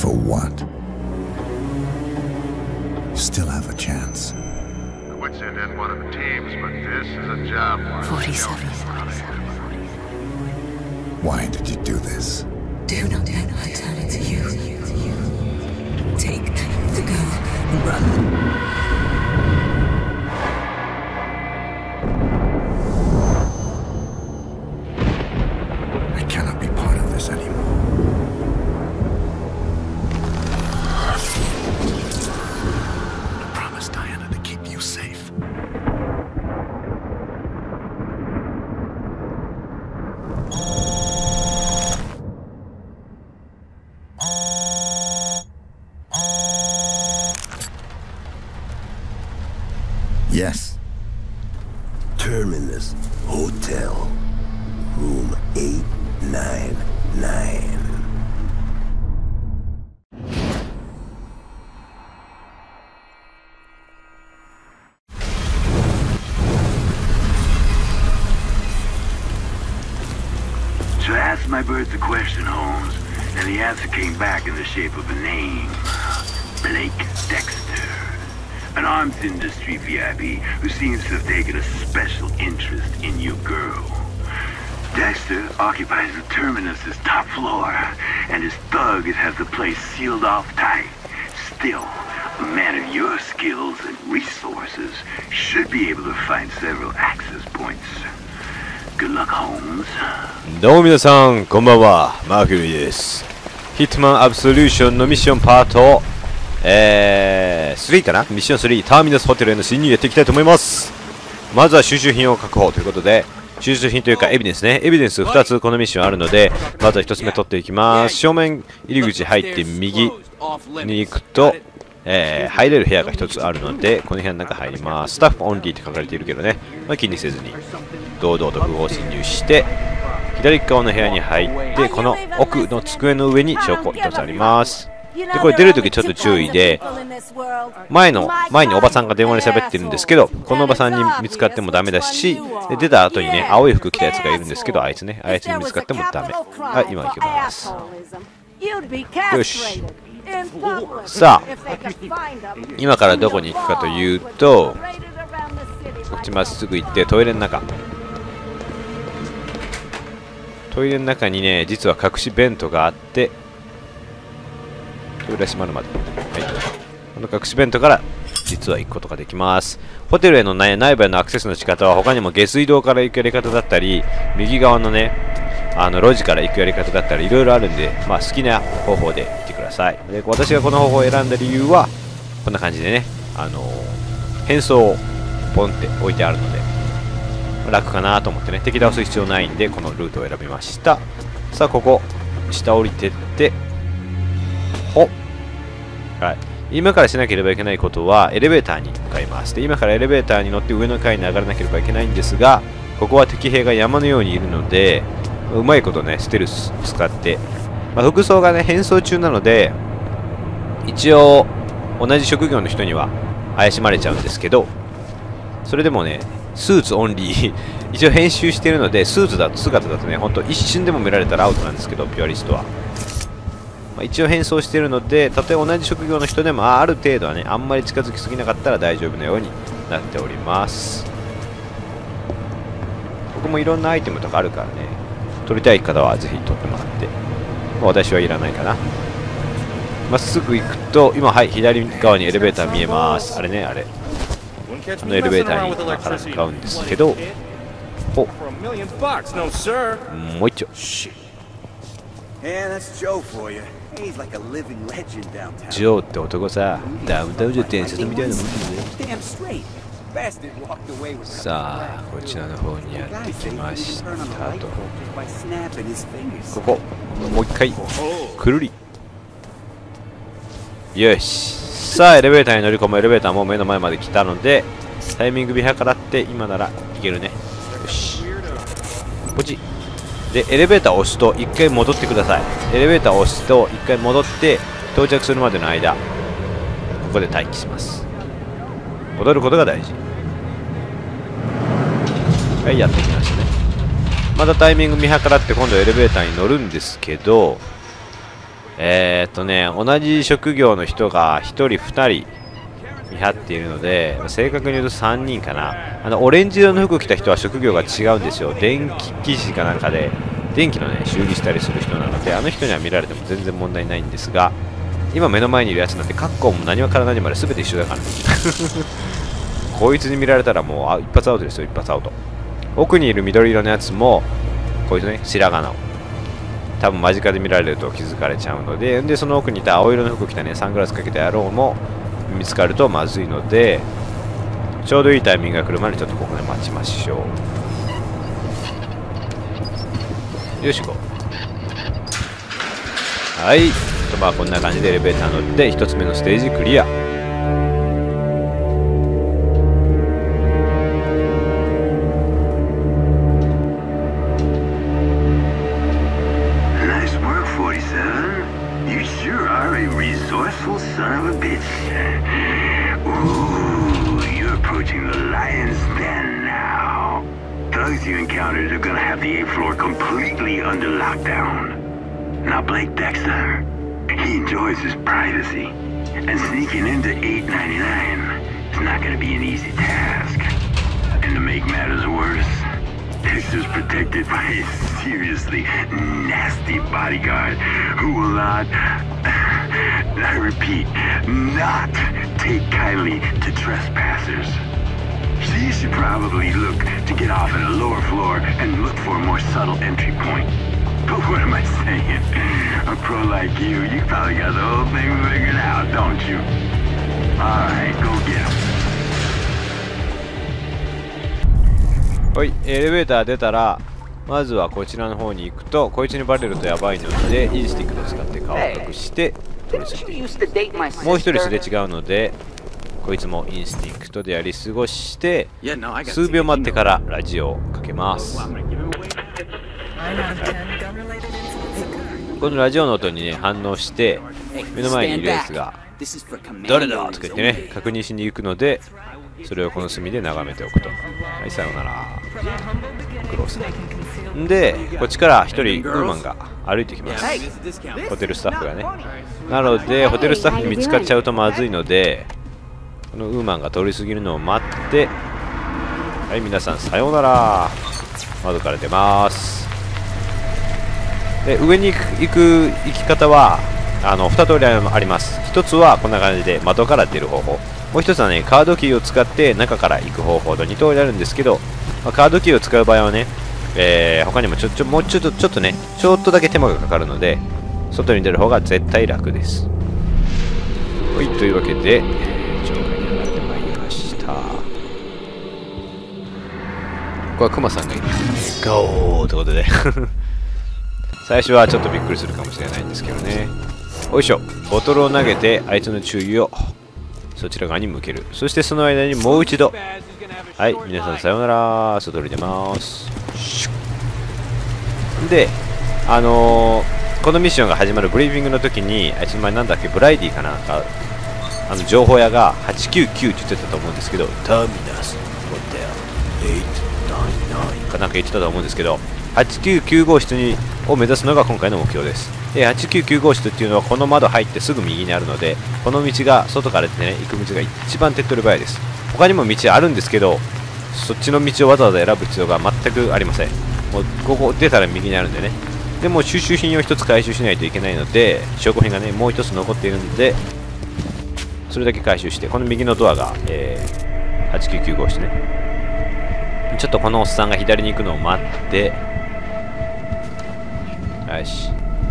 For what? You still have a chance. I would send in one of the teams, but this is a job. 47. Why did you do this? Do not let her turn it to you. Take the girl and run. I cannot be part of this anymore. I promised Diana to keep you safe. Yes. Terminus Hotel, room 899. So I asked my birds a question, Holmes, and the answer came back in the shape of a name. Blake Dexter. An arms industry VIP who seems to have taken a special interest in your girl. Dexter occupies the Terminus's top floor, and his thugs have the place sealed off tight. Still, a man of your skills and resources should be able to find several access points. Good luck, Holmes. どうも皆さん、こんばんは。マーキュリーです。ヒットマンアブソリューションのミッションパート、3かな、ミッション3、ターミナスホテルへの侵入やっていきたいと思います。まずは収集品を確保ということで、収集品というかエビデンスね。エビデンス2つこのミッションあるので、まずは1つ目取っていきます。正面入り口入って右に行くと、入れる部屋が1つあるので、この部屋の中入ります。スタッフオンリーって書かれているけどね、まあ、気にせずに堂々と不法侵入して、左側の部屋に入って、この奥の机の上に証拠1つあります。で、これ出るときちょっと注意で、前におばさんが電話で喋ってるんですけど、このおばさんに見つかってもダメだし、で出た後にね、青い服着たやつがいるんですけど、あいつに見つかってもダメ。はい、今行きます。よし。さあ、今からどこに行くかというと、こっちまっすぐ行ってトイレの中。トイレの中にね、実は隠しベントがあって、トイレ閉まるまで、はい、この隠しベントから実は行くことができます。ホテルへの内部へのアクセスの仕方は他にも下水道から行くやり方だったり、右側のね、路地から行くやり方だったりいろいろあるんで、まあ、好きな方法で行ってください。で、私がこの方法を選んだ理由はこんな感じでね、変装をポンって置いてあるので楽かなと思ってね、敵倒す必要ないんでこのルートを選びました。さあ、ここ下降りてって、はい、今からしなければいけないことはエレベーターに向かいます。で、今からエレベーターに乗って上の階に上がらなければいけないんですが、ここは敵兵が山のようにいるので、うまいことね、ステルス使って、まあ、服装がね、変装中なので、一応同じ職業の人には怪しまれちゃうんですけど、それでもね、スーツオンリー一応編集しているので、スーツだと姿だとね、ほんと一瞬でも見られたらアウトなんですけど、ピュアリストは。まあ、一応変装しているので、たとえ同じ職業の人でもある程度はね、あんまり近づきすぎなかったら大丈夫なようになっております。ここもいろんなアイテムとかあるからね、取りたい方はぜひ取ってもらって、まあ、私はいらないかな。まっすぐ行くと、今、はい、左側にエレベーター見えます。あれね、あれ。あのエレベーターに今から向かうんですけど、もう一丁。ジョーって男さ、ダウンタウンじゃ伝説みたいなもんですね。さあ、こちらの方にやってきましたと。ここ、もう一回、くるり。よし。さあ、エレベーターに乗り込む。エレベーターも目の前まで来たので、タイミング見計らって今ならいけるね。よし。ポチ。で、エレベーターを押すと1回戻ってください。エレベーターを押すと1回戻って到着するまでの間、ここで待機します。戻ることが大事。はい、やってきましたね。またタイミング見計らって今度エレベーターに乗るんですけど、 同じ職業の人が1人2人見張っているので、正確に言うと3人かな。オレンジ色の服を着た人は職業が違うんですよ。電気技師かなんかで電気のね修理したりする人なので、あの人には見られても全然問題ないんですが、今目の前にいるやつなんて格好も何話から何まで全て一緒だからねこいつに見られたらもう一発アウトですよ、一発アウト。奥にいる緑色のやつもこいつね、白髪の多分間近で見られると気づかれちゃうので、その奥にいた青色の服着たね、サングラスかけた野郎も見つかるとまずいので、ちょうどいいタイミングが来るまでちょっとここで待ちましょう。よし、行こう。はい、まあこんな感じでエレベーター乗って1つ目のステージクリア。 You encountered are gonna have the 8th floor completely under lockdown. Now Blake Dexter, he enjoys his privacy, and sneaking into 899 is not gonna be an easy task. And to make matters worse, Dexter's protected by a seriously nasty bodyguard who will not, I repeat, not take kindly to trespassers. So you should probably look to get off at a lower floor and look for a more subtle entry point. But what am I saying? A pro like you probably got the whole thing figured out, don't you? Alright, go get him. はい、エレベーター出たら、まずはこちらの方に行くと、こいつにバレるとやばいので、インスティックを使って顔を隠して取り去っていく。もう一人すれ違うので、こいつもインスティックトでやり過ごして数秒待ってからラジオをかけます。このラジオの音にね反応して目の前にいるやつが誰だとか言ってね確認しに行くので、それをこの隅で眺めておくと。はい、さようなら。苦労さんで、こっちから一人ウーマンが歩いてきます。ホテルスタッフがね。なのでホテルスタッフに見つかっちゃうとまずいので、このウーマンが通り過ぎるのを待って、はい、皆さんさようなら。窓から出ます。で、上に行く行き方は2通りあります。1つはこんな感じで窓から出る方法、もう1つはねカードキーを使って中から行く方法と2通りあるんですけど、カードキーを使う場合はね、他にももうちょっとねちょっとだけ手間がかかるので、外に出る方が絶対楽です。はい、というわけでこれはクマさんがいる。ゴーってことで最初はちょっとびっくりするかもしれないんですけどね。よいしょ。ボトルを投げて相手の注意をそちら側に向ける。そしてその間にもう一度、はい、皆さんさようなら。外に出ます。で、このミッションが始まるブリーフィングの時に、あいつの前なんだっけ、ブライディかなんか情報屋が899って言ってたと思うんですけど、ターミナスホテル899かなんか言ってたと思うんですけど、899号室を目指すのが今回の目標です。で、899号室っていうのはこの窓入ってすぐ右にあるので、この道が外から出てね行く道が一番手っ取り早いです。他にも道あるんですけど、そっちの道をわざわざ選ぶ必要が全くありません。もうここ出たら右にあるんでね。でも収集品を1つ回収しないといけないので、証拠品がねもう1つ残っているので、それだけ回収して、この右のドアが、899号室ね。ちょっとこのおっさんが左に行くのを待って、よし、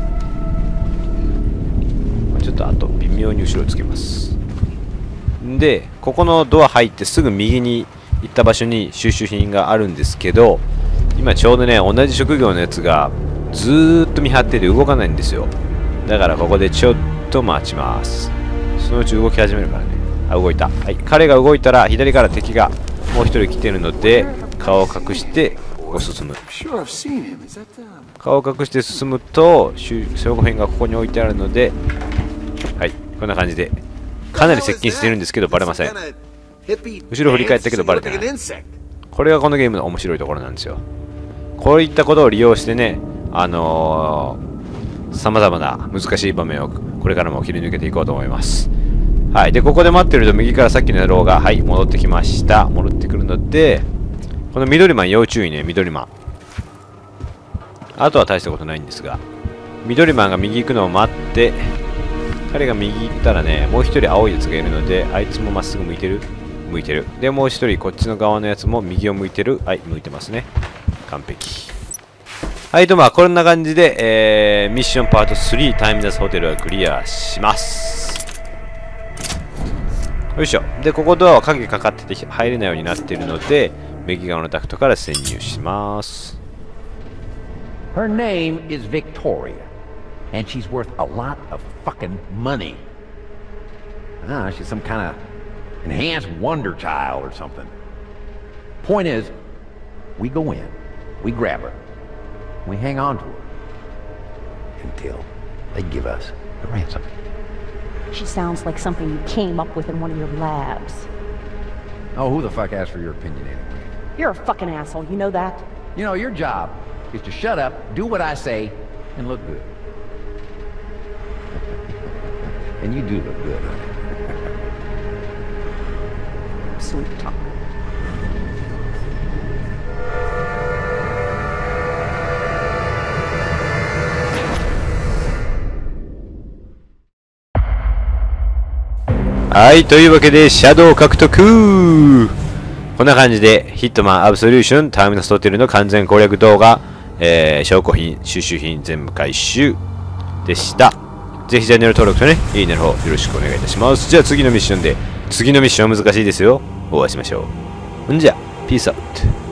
ちょっとあと微妙に後ろをつけます。で、ここのドア入ってすぐ右に行った場所に収集品があるんですけど、今ちょうどね同じ職業のやつがずーっと見張ってて動かないんですよ。だからここでちょっと待ちます。そのうち動き始めるからね。あ、動いた。はい、彼が動いたら左から敵がもう一人来てるので、顔を隠して進む。顔を隠して進むと証拠品がここに置いてあるので、はい、こんな感じでかなり接近してるんですけどバレません。後ろ振り返ったけどバレてない。これがこのゲームの面白いところなんですよ。こういったことを利用してね、 様々な難しい場面をこれからも切り抜けていこうと思います。はい。で、ここで待ってると右からさっきの野郎が、はい、戻ってきました。戻ってくるので、この緑マン要注意ね、緑マン。あとは大したことないんですが、緑マンが右行くのを待って、彼が右行ったらね、もう一人青いやつがいるので、あいつもまっすぐ向いてる？向いてる。で、もう一人こっちの側のやつも右を向いてる。はい、向いてますね。完璧。はい、とまあこんな感じで、ミッションパート3タイムレスホテルはクリアします。よいしょ。で、ここドアは鍵かかってて入れないようになっているので、右側のダクトから潜入します。 Her name is Victoria, and she's worth a lot of fucking money. Ah, she's some kind of enhanced wonder child or something. Point is, we go in, we grab her, we hang on to her until they give us the ransom. She sounds like something you came up with in one of your labs. Oh, who the fuck asked for your opinion anyway? You're a fucking asshole, you know that? You know, your job is to shut up, do what I say, and look good. And you do look good, honey. Sweet talk. はい、というわけで、シャドウ獲得。こんな感じで、ヒットマンアブソリューションターミナスホテルの完全攻略動画、証拠品、収集品全部回収でした。ぜひチャンネル登録とね、いいねの方よろしくお願いいたします。じゃあ次のミッションで、次のミッションは難しいですよ。お会いしましょう。んじゃ、ピースアウト。